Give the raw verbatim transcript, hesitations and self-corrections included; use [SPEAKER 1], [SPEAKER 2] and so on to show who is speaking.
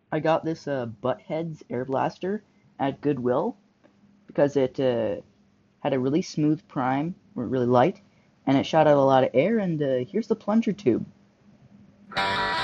[SPEAKER 1] I got this uh, Buttheads air blaster at Goodwill because it uh, had a really smooth prime, really light, and it shot out a lot of air. And uh, here's the plunger tube.